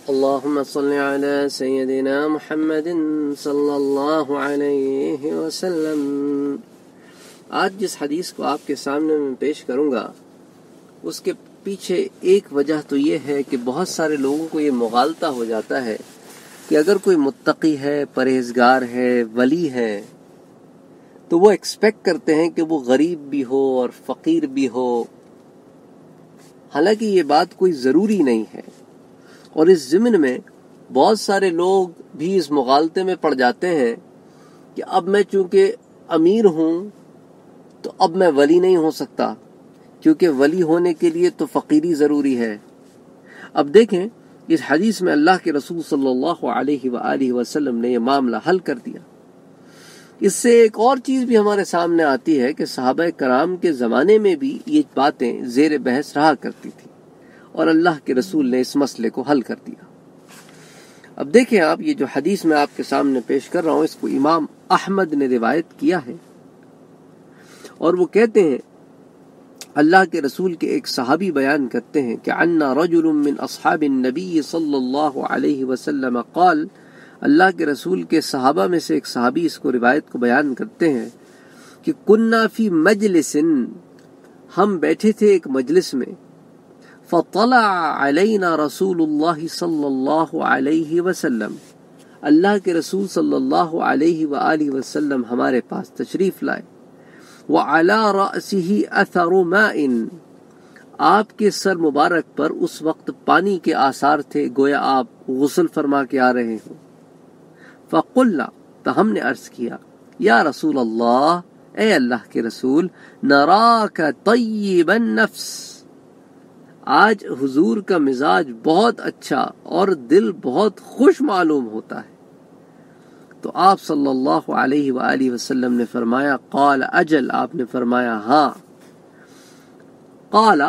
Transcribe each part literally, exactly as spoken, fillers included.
اللہم صلی علی سیدنا محمد صلی اللہ علیہ وسلم۔ آج جس حدیث کو آپ کے سامنے میں پیش کروں گا اس کے پیچھے ایک وجہ تو یہ ہے کہ بہت سارے لوگوں کو یہ مغالطہ ہو جاتا ہے کہ اگر کوئی متقی ہے، پرہیزگار ہے، ولی ہے، تو وہ ایکسپیکٹ کرتے ہیں کہ وہ غریب بھی ہو اور فقیر بھی ہو، حالانکہ یہ بات کوئی ضروری نہیں ہے۔ اور اس ضمن میں بہت سارے لوگ بھی اس مغالطے میں پڑ جاتے ہیں کہ اب میں چونکہ امیر ہوں تو اب میں ولی نہیں ہو سکتا، کیونکہ ولی ہونے کے لیے تو فقیری ضروری ہے۔ اب دیکھیں اس حدیث میں اللہ کے رسول صلی اللہ علیہ وآلہ وسلم نے یہ معاملہ حل کر دیا۔ اس سے ایک اور چیز بھی ہمارے سامنے آتی ہے کہ صحابہ کرام کے زمانے میں بھی یہ باتیں زیر بحث رہا کرتی تھی اور اللہ کے رسول نے اس مسئلے کو حل کر دیا۔ اب دیکھیں آپ، یہ جو حدیث میں آپ کے سامنے پیش کر رہا ہوں اس کو امام احمد نے روایت کیا ہے، اور وہ کہتے ہیں اللہ کے رسول کے ایک صحابی بیان کرتے ہیں کہ عنا رجل من اصحاب النبی صلی اللہ علیہ وسلم قال، اللہ کے رسول کے صحابہ میں سے ایک صحابی اس کو روایت کو بیان کرتے ہیں کہ کننا فی مجلس، ہم بیٹھے تھے ایک مجلس میں، فطلع علینا رسول اللہ صلی اللہ علیہ وسلم، اللہ کے رسول صلی اللہ علیہ وآلہ وسلم ہمارے پاس تشریف لائے، وعلی رأسہ اثر ماء، آپ کے سر مبارک پر اس وقت پانی کے آثار تھے، گویا آپ غسل فرما کے آ رہے ہوں۔ فقلنا، تو ہم نے عرض کیا، یا رسول اللہ، اے اللہ کے رسول، نراک طیب النفس، آج حضور کا مزاج بہت اچھا اور دل بہت خوش معلوم ہوتا ہے۔ تو آپ صلی اللہ علیہ وآلہ وسلم نے فرمایا، قال اجل، آپ نے فرمایا ہاں۔ قال،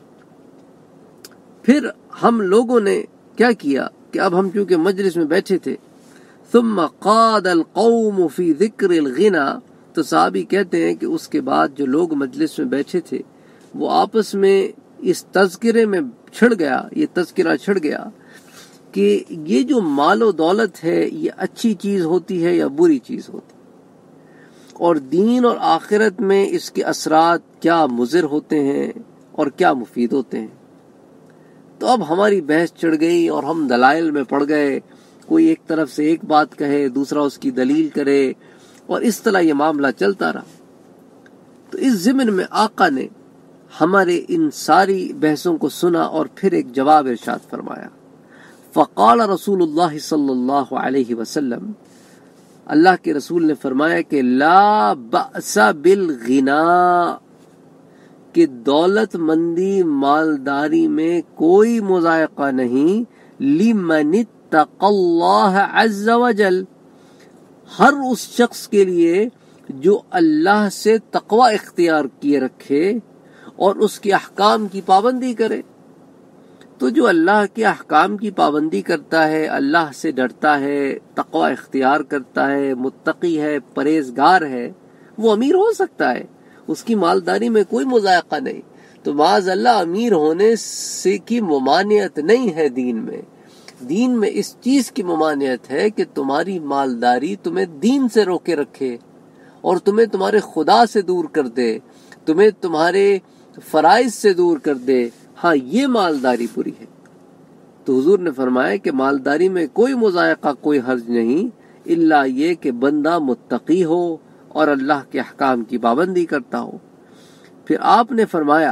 پھر ہم لوگوں نے کیا کیا کہ اب ہم چونکہ مجلس میں بیٹھے تھے، ثم قاد القوم فی ذکر الغنا، تو صحابی کہتے ہیں کہ اس کے بعد جو لوگ مجلس میں بیٹھے تھے وہ آپس میں اس تذکرے میں چھڑ گیا، یہ تذکرہ چھڑ گیا کہ یہ جو مال و دولت ہے یہ اچھی چیز ہوتی ہے یا بری چیز ہوتی ہے، اور دین اور آخرت میں اس کے اثرات کیا مضر ہوتے ہیں اور کیا مفید ہوتے ہیں۔ تو اب ہماری بحث چڑھ گئی اور ہم دلائل میں پڑ گئے، کوئی ایک طرف سے ایک بات کہے، دوسرا اس کی دلیل کرے، اور اس طرح یہ معاملہ چلتا رہا۔ تو اس ضمن میں آقا نے ہمارے ان ساری بحثوں کو سنا اور پھر ایک جواب ارشاد فرمایا۔ فقال رسول اللہ صلی اللہ علیہ وسلم، اللہ کے رسول نے فرمایا کہ لا بأس بالغنا، کہ دولت مندی مالداری میں کوئی مذائقہ نہیں، لمن اتقى اللہ عز وجل، ہر اس شخص کے لیے جو اللہ سے تقوی اختیار کیے رکھے اور اس کے احکام کی پابندی کرے۔ تو جو اللہ کے احکام کی پابندی کرتا ہے، اللہ سے ڈرتا ہے، تقوی اختیار کرتا ہے، متقی ہے، پرہیزگار ہے، وہ امیر ہو سکتا ہے، اس کی مالداری میں کوئی مذائقہ نہیں۔ تو معاذ اللہ امیر ہونے سے کی ممانعت نہیں ہے دین میں، دین میں اس چیز کی ممانعت ہے کہ تمہاری مالداری تمہیں دین سے روکے رکھے اور تمہیں تمہارے خدا سے دور کر دے، تمہیں تمہارے فرائض سے دور کر دے، ہاں یہ مالداری بری ہے۔ تو حضور نے فرمایا کہ مالداری میں کوئی مذائقہ، کوئی حرج نہیں، الا یہ کہ بندہ متقی ہو اور اللہ کے احکام کی پابندی کرتا ہو۔ پھر آپ نے فرمایا،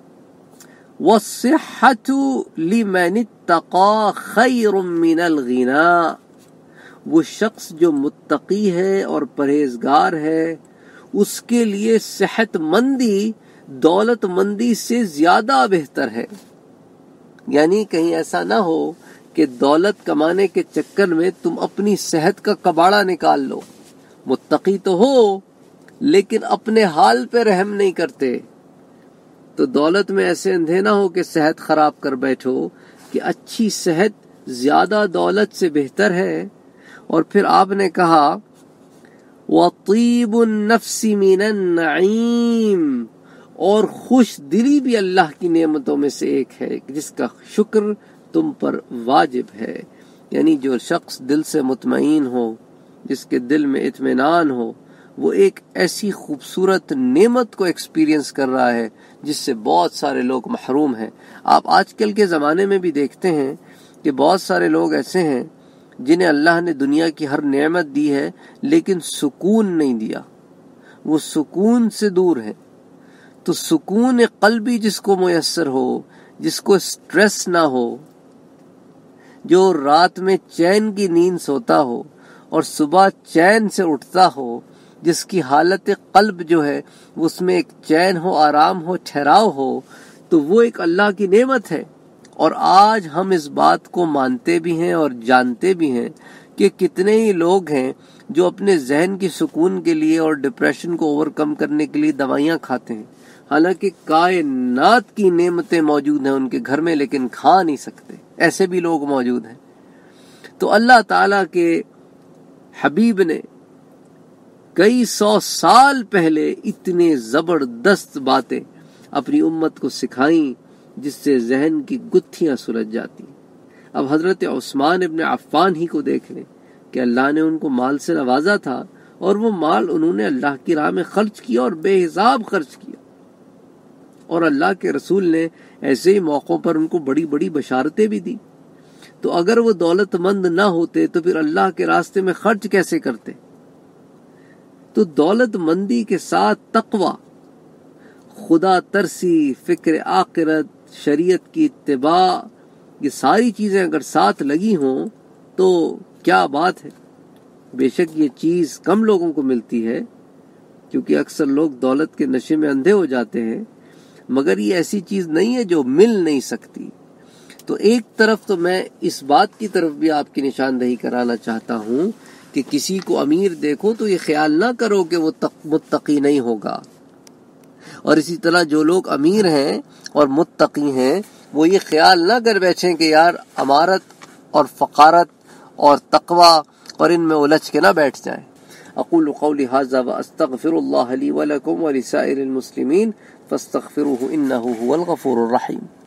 وَالصِّحَّةُ لِمَنِ اتَّقَى خَيْرٌ مِّنَ الْغِنَا، وہ شخص جو متقی ہے اور پرہیزگار ہے اس کے لیے صحت مندی دولت مندی سے زیادہ بہتر ہے۔ یعنی کہیں ایسا نہ ہو کہ دولت کمانے کے چکر میں تم اپنی صحت کا کباڑا نکال لو۔ متقی تو ہو لیکن اپنے حال پہ رحم نہیں کرتے، تو دولت میں ایسے اندھے نہ ہو کہ صحت خراب کر بیٹھو، کہ اچھی صحت زیادہ دولت سے بہتر ہے۔ اور پھر آپ نے کہا وَطِيبُ النَّفْسِ مِنَ النَّعِيمِ، اور خوش دلی بھی اللہ کی نعمتوں میں سے ایک ہے جس کا شکر تم پر واجب ہے. یعنی جو شخص دل سے مطمئن ہو، جس کے دل میں اطمینان ہو، وہ ایک ایسی خوبصورت نعمت کو ایکسپیرینس کر رہا ہے جس سے بہت سارے لوگ محروم ہیں. آپ آج کل کے زمانے میں بھی دیکھتے ہیں کہ بہت سارے لوگ ایسے ہیں جنہیں اللہ نے دنیا کی ہر نعمت دی ہے لیکن سکون نہیں دیا، وہ سکون سے دور ہے. تو سکون قلبی جس کو میسر ہو، جس کو سٹریس نہ ہو، جو رات میں چین کی نیند سوتا ہو اور صبح چین سے اٹھتا ہو، جس کی حالت قلب جو ہے اس میں ایک چین ہو، آرام ہو، ٹھہراؤ ہو، تو وہ ایک اللہ کی نعمت ہے. اور آج ہم اس بات کو مانتے بھی ہیں اور جانتے بھی ہیں کہ کتنے ہی لوگ ہیں جو اپنے ذہن کی سکون کے لیے اور ڈپریشن کو اوور کم کرنے کے لیے دوائیاں کھاتے ہیں، حالانکہ کائنات کی نعمتیں موجود ہیں ان کے گھر میں لیکن کھا نہیں سکتے. ایسے بھی لوگ موجود ہیں. تو اللہ تعالیٰ کے حبیب نے کئی سو سال پہلے اتنے زبردست باتیں اپنی امت کو سکھائیں جس سے ذہن کی گتھیاں سلجھ جاتی. اب حضرت عثمان ابن عفان ہی کو دیکھ لیں کہ اللہ نے ان کو مال سے نوازا تھا اور وہ مال انہوں نے اللہ کی راہ میں خرچ کیا اور بے حساب خرچ کیا. اور اللہ کے رسول نے ایسے ہی موقعوں پر ان کو بڑی بڑی بشارتیں بھی دی. تو اگر وہ دولت مند نہ ہوتے تو پھر اللہ کے راستے میں خرچ کیسے کرتے؟ تو دولت مندی کے ساتھ تقوی، خدا ترسی، فکر آخرت، شریعت کی اتباع، یہ ساری چیزیں اگر ساتھ لگی ہوں تو کیا بات ہے. بے شک یہ چیز کم لوگوں کو ملتی ہے کیونکہ اکثر لوگ دولت کے نشے میں اندھے ہو جاتے ہیں، مگر یہ ایسی چیز نہیں ہے جو مل نہیں سکتی. تو ایک طرف تو میں اس بات کی طرف بھی آپ کی نشاندہی کرانا چاہتا ہوں کہ کسی کو امیر دیکھو تو یہ خیال نہ کرو کہ وہ متقی نہیں ہوگا، اور اسی طرح جو لوگ امیر ہیں اور متقی ہیں وہ یہ خیال نہ کر بیٹھیں کہ یار امارت اور فقارت اور تقوی اور ان میں الجھ کے نہ بیٹھ جائیں. اقول قولی ھذا واستغفر اللہ لی ولکم ولسائر المسلمین فاستغفروہ انہ ھو الغفور الرحیم.